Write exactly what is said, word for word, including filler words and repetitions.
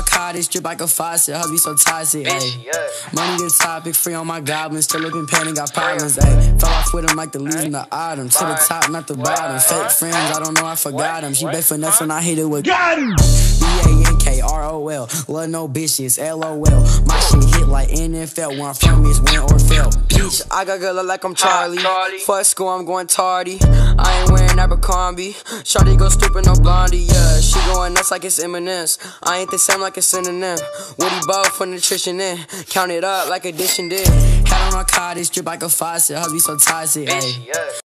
cottage, drip like a faucet. Hubby so toxic, ayy. Money the topic, free on my goblins. Still looking pain and got problems, ayy. Fell off with him like the leaves in the autumn. To the top, not the bottom. Fake friends, I don't know, I forgot him. She bet for nothing, I hit it with got him. B A N K R O L. Love no bitches, L O L. My shit hit like N F L. Where I'm from is win or fail. Bitch, I got good look like I'm Charlie. Fuck school, I'm going tardy. I ain't wearing Abercrombie. Shawty go stupid, no blondie, yeah. She going nuts like it's Eminem's. I ain't the same like a synonym. Woody both for nutrition in. Count it up like addition did. Hat on my cottage, drip like a faucet. Hubby so toxic, ayy.